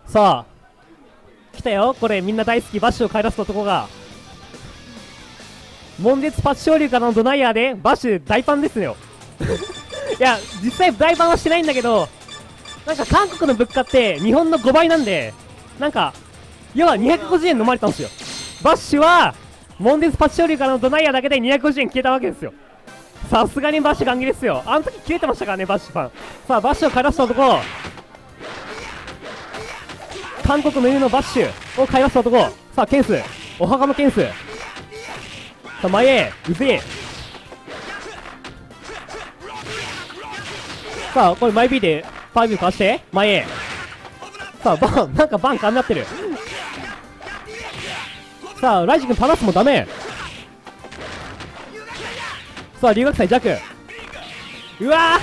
さあ来たよ、これみんな大好きバッシュを帰らす男が。悶絶パチ昇竜からのドナイヤーでバッシュ大パンですよいや実際大パンはしてないんだけど、なんか韓国の物価って日本の5倍なんで、なんか要は250円飲まれたんですよ。バッシュは悶絶パチ昇竜からのドナイヤーだけで250円消えたわけですよ。さすがにバッシュガン切れですよ。あの時切れてましたからね、バッシュファン。さあバッシュを帰らせた男、韓国の犬のバッシュを帰らせた男。さあケンス、お墓のケンス。さあ前へうぜえ。さあこれマイ B で5かわして前へ。さあバン、なんかバン噛み合ってる。さあライジ君パナスもダメ。さあ留学生弱。うわ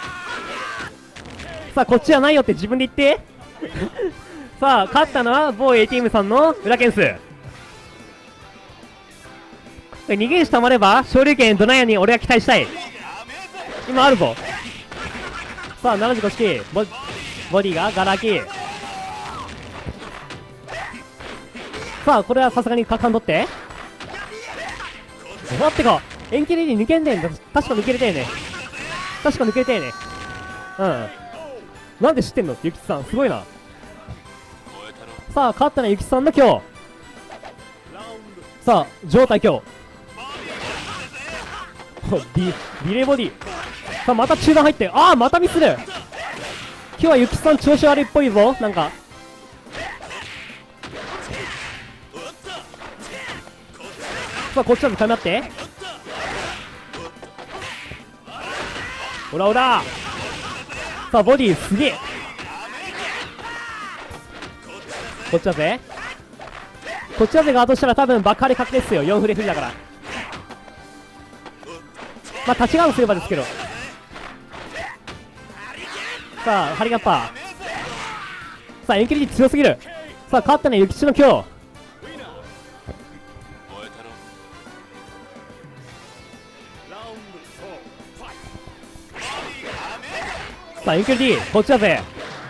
ーさあこっちじゃないよって自分で言ってさあ勝ったのは某 ATM さんの裏ケンス。逃げるたまれば昇竜拳ドナイヤに俺が期待したい。今あるぞ。さあ75式ボディがガラ空き。さあこれはさすがに果敢取って。待ってか遠距離に抜けんねん。確か抜けれたよね。確か抜けれたよね。うん。なんで知ってんのゆきつさん、すごいな。さあ勝ったのはゆきつさんの今日。さあ状態今日リレーボディ。さあまた中段入って、ああまたミスる。今日はゆきつさん調子悪いっぽいぞ。なんかさあこっちだと噛み合って、オラオラ。さあボディすげえ。こっちだぜ。こっちだぜガードしたら多分爆破で確定っすよ。4フレ不利だから。まあ立ちガードすればですけど。さあハリガッパー。さあ遠距離強すぎる。さあ勝ったね諭吉の今日。さあ遠距離 D こっちだぜ。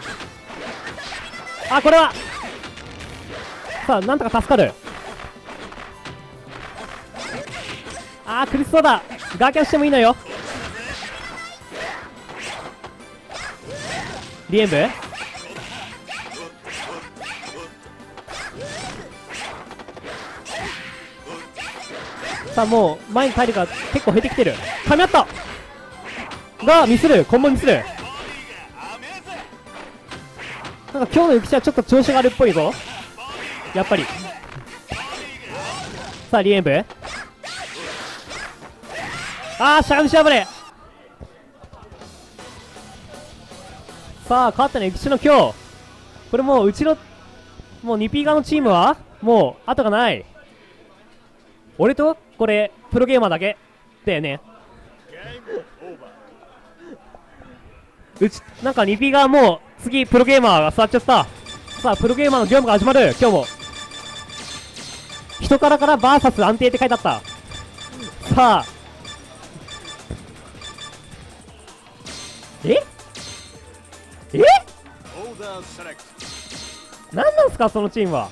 あこれはさあなんとか助かる。あー苦しそうだ。ガーキャンしてもいいのよ。リエンブさあもう前に体力が結構減ってきてる。噛み合ったがミスる。コンボミスる。なんか今日のゆきちはちょっと調子があるっぽいぞやっぱり。さあリエンブあーしゃがみしゃぶれ。さあ勝ったねゆきちの今日。これもううちのもう 2P 側のチームはもう後がない。俺とこれプロゲーマーだけだよねうちなんか 2P 側もう次プロゲーマーが座っちゃった。さあプロゲーマーの業務が始まる。今日も人からバーサス安定って書いてあった。さあえ何なんすかそのチームは。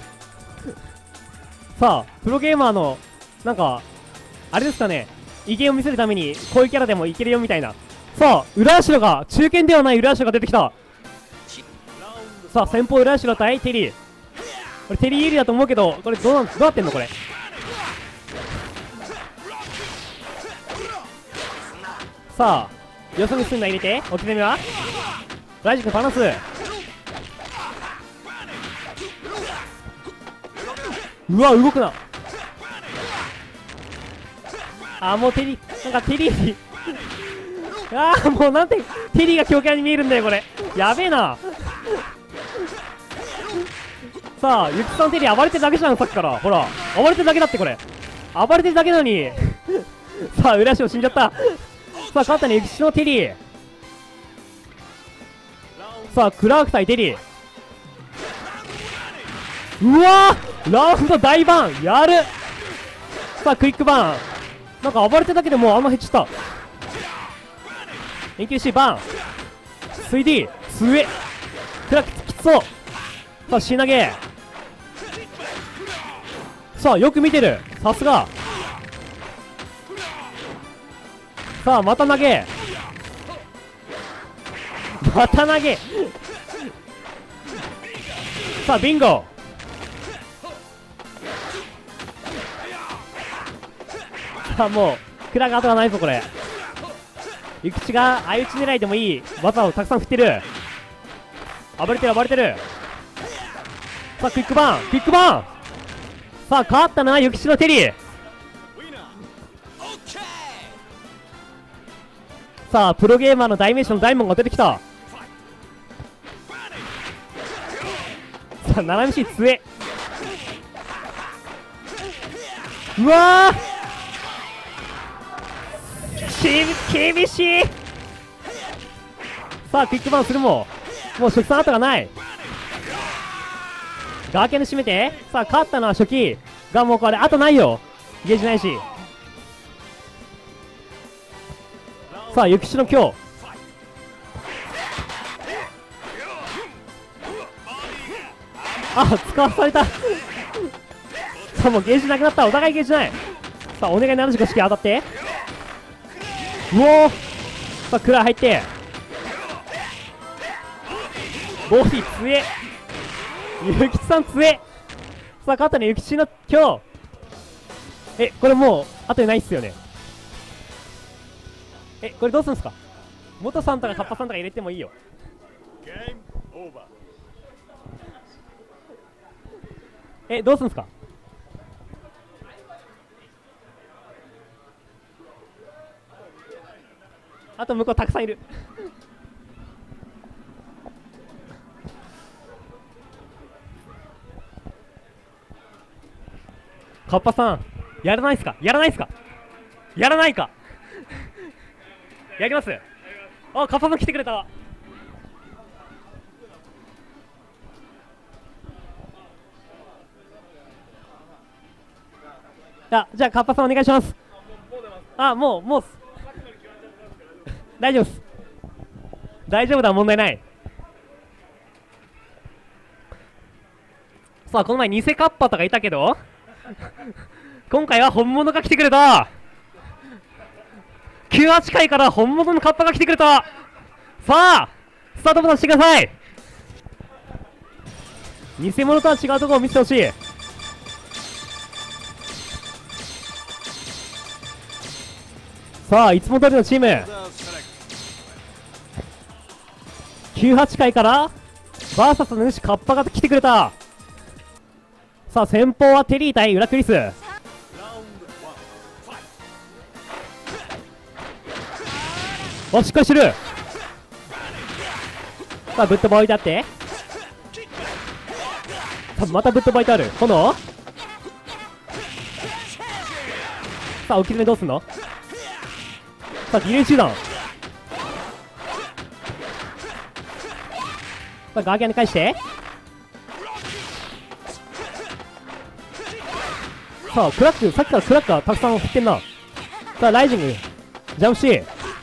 さあプロゲーマーのなんかあれですかね、威厳を見せるためにこういうキャラでもいけるよみたいな。さあ浦社が中堅ではない浦社が出てきた。さあ先方浦社対テリー。これテリー有利だと思うけど、これどうなってんのこれ。さあよそ見すんな入れて置き攻めはライジ君パナス。うわ動くな。あもうテリーなんかテリーあーもうなんてテリーが強キャラに見えるんだよこれ。やべえな。さあゆきさんテリー暴れてるだけじゃんさっきから。ほら暴れてるだけだってこれ。暴れてるだけなのにさあ浦島死んじゃった。さあ勝ったねゆきしのテリー。さあクラーク対テリー。うわーラウンド大バンやる。さあクイックバーン。なんか暴れてるだけでもうあんま減っちゃった。NQC バーン 3D 強え。クラックきつそう。 さあ、し投げ。さあ、よく見てる。さすが。さあ、また投げ。また投げ。さあ、ビンゴ。さあ、もうクラが後がないぞこれ。諭吉が相打ち狙いでもいい技をたくさん振ってる。暴れてる暴れてる。さあ、クイックバーンクイックバーン。さあ、勝ったな諭吉のテリー。さあ、プロゲーマーの代名詞の大門が出てきた。さあ、七海市強え。うわー、厳しい。さあ、クイックバーンするもう初期さん後がない。ガーケンで締めて。さあ、勝ったのは初期がもうこれ後ないよ。ゲージないし。さあ、諭吉の今日。あ、使わされた。さあ、もうゲージなくなった。お互いゲージない。さあ、お願い75式当たって。うおー。さあ、クラー入ってボディ強え。諭吉さん強え。さあ、勝ったね諭吉の今日。これもう後にないっすよね。これどうするんすか。元さんとかカッパさんとか入れてもいいよ。どうするんすか。あと向こうたくさんいる。カッパさんやらないっすか。やらないっすか。やらないか。やります。あ、カッパさん来てくれた。じゃあカッパさんお願いします。あ、もう大丈夫っす。大丈夫だ、問題ない。さあ、この前偽カッパとかいたけど今回は本物が来てくれた。98回から本物のカッパが来てくれた。さあ、スタートボタンしてください。偽物とは違うところを見せてほしい。さあ、いつも通りのチーム。98回からバーサスの主カッパが来てくれた。さあ、先方はテリー対ウラクリス。お、しっかりしてる。さあ、ぶっ飛ば置いてあって。さあ、またぶっ飛ば置いてある。炎。さあ、置き詰めどうすんの。さあ、ディレイ中断。さあ、ガーギャンに返して。さあ、クラック、さっきからクラックがたくさん振ってんな。さあ、ライジングジャンプシー。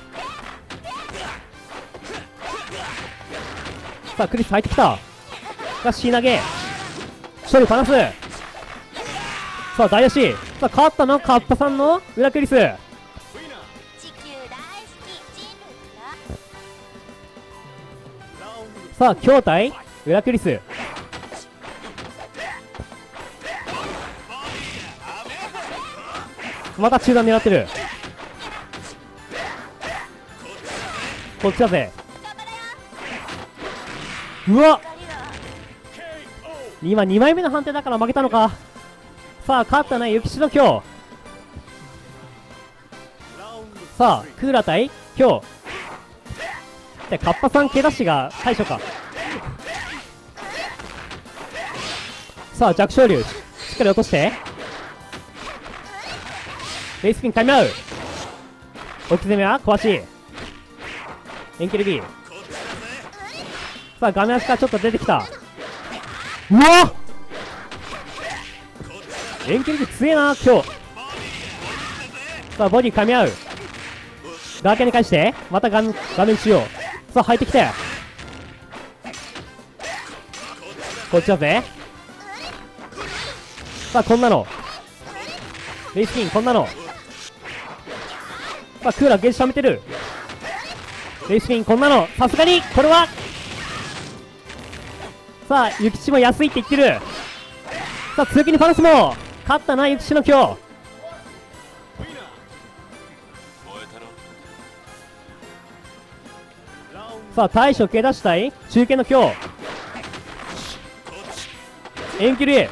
さあ、クリス入ってきた。が、C投げ。処理パナス。さあ、大足。さあ、勝ったのカッパさんの裏クリス。さあ、筐体裏クリス。また中段狙ってる。こっちだぜ。うわっ、今2枚目の判定だから負けたのか。さあ、勝ったね諭吉の今日。さあ、クーラー対今日でカッパさん K ダッシュが最初か。さあ、弱小竜しっかり落として。レイスピンタイムアウト。置き攻めは壊し。エンケル B。 さあ、画面足からちょっと出てきた。うわっ、エンケル B 強えな今日。さあ、ボディ噛み合う。ガーキャに返して。また画面中央。さあ、入ってきて。 こっちだぜ。さあ、こんなの。レイスキン、こんなの。さあ、クーラーゲージ溜めてる。レイスキン、こんなの。さすがに、これは。さあ、ユキチも安いって言ってる。さあ、強気にパルスも。勝ったな、ユキチの今日。さあ、大将蹴出したい中堅の今日。遠距離。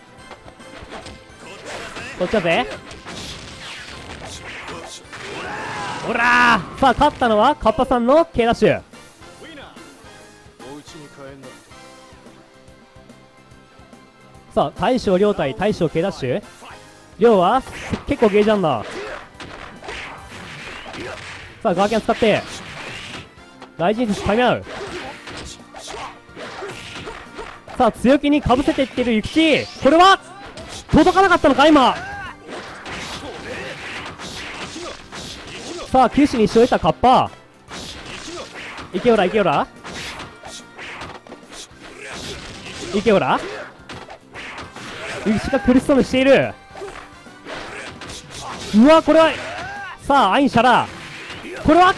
こっちだぜ。ほらー。さあ、勝ったのはカッパさんの K ダッシュ。さあ、大将亮対大将 K ダッシュ。亮は結構ゲージあんな。さあ、ガーキャン使って大事にタイムアウト。さあ、強気にかぶせていってるユキチ。これは届かなかったのか今。さあ、九死に一生得たカッパ。いけおらいけおらいけおら。ユキチが苦しそうにしている。うわ、これは。さあ、アインシャラ。これは。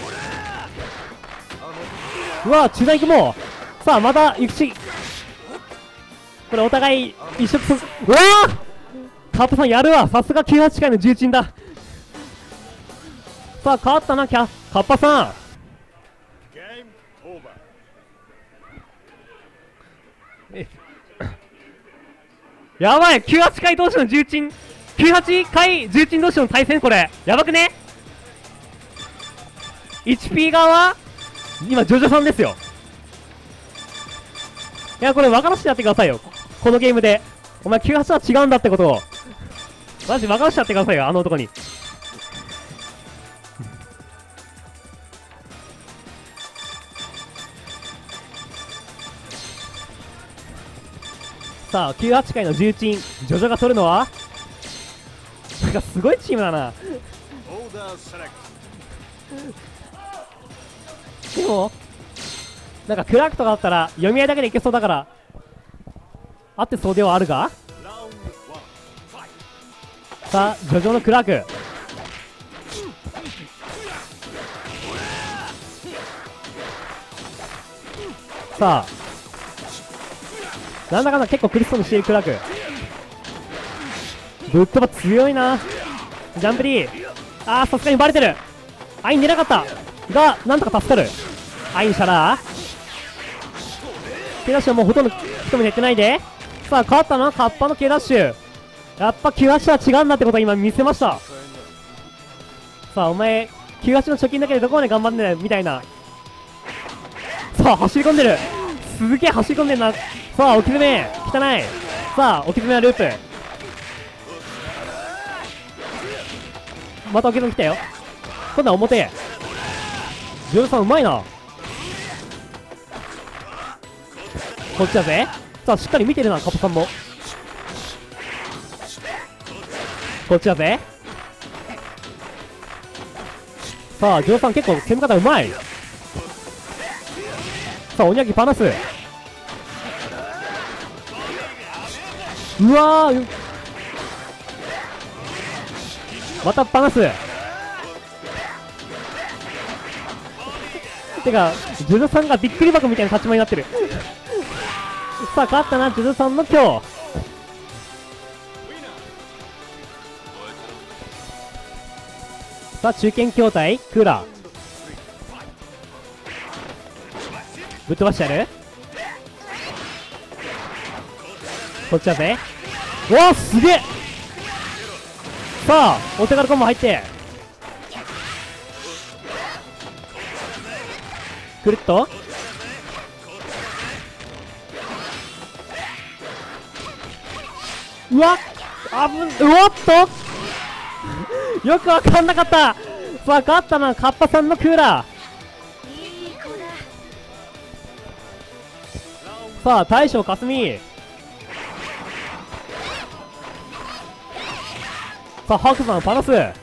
うわ、中段行くも。さあ、またユキチ。これお互い一色する。うわー、カッパさんやるわ。さすが98回の重鎮だ。さあ、変わったな、カッパさん。やばい、98回同士の重鎮、98回重鎮同士の対戦、これやばくね。 1P 側は今ジョジョさんですよ。いや、これ分からしてやってくださいよ、このゲームで。お前98は違うんだってことをマジ分からしてやってくださいよ、あの男に。さあ、98回の重鎮、ジョジョが取るのはなんかすごいチームだな。でも、なんかクラークとかだったら読み合いだけでいけそうだから、あってそうではあるが。さあ、ジョジョのクラーク。さあ、なんだかんだ結構苦しそうにしているクラーク。ぶっ飛ば強いな。ジャンプリー。あー、さすがにバレてる。アイン出なかったが、なんとか助かる。アインシャラー。Kダッシュはもうほとんど人も寝てないで。さあ、変わったのはカッパの Kダッシュ。やっぱ98は違うんだってことを今見せました。さあ、お前98の貯金だけでどこまで頑張んねんだよみたいな。さあ、走り込んでる。すげえ走り込んでんな。さあ、置き詰め汚い。さあ、置き詰めはループ。また置き詰め来たよ。今度は表。ジョルさんうまいな。こっちだぜ。さあ、しっかり見てるな、カッパさんも。こっちだぜ。さあ、ジョルさん結構攻め方うまい。さあ、おにゃぎパナス。うわー、またパナス。てか、ジョジョさんがびっくり箱みたいな立ち回りになってる。さあ、勝ったな、ジョジョさんの今日。さあ、中堅筐体クーラーぶっ飛ばしてやる。こっちだぜ。うわー、すげえ。さあ、お手軽コンボ入ってくるっと。うわっ、うおっとよくわかんなかった。さあ、勝ったのはカッパさんのクーラー。さあ、大将かすみ。さあ、ハクさんパナス。さ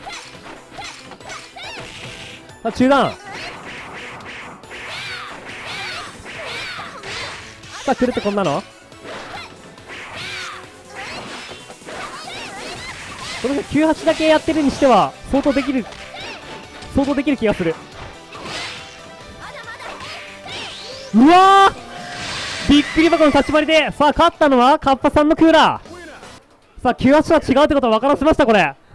あ、中段。さあ、くるってこんなの。 この人98だけやってるにしては、相当できる気がする。うわー、びっくり箱の立ち回りで、さあ、勝ったのはカッパさんのクーラー。さあ、98は違うってことは分からせました、これ。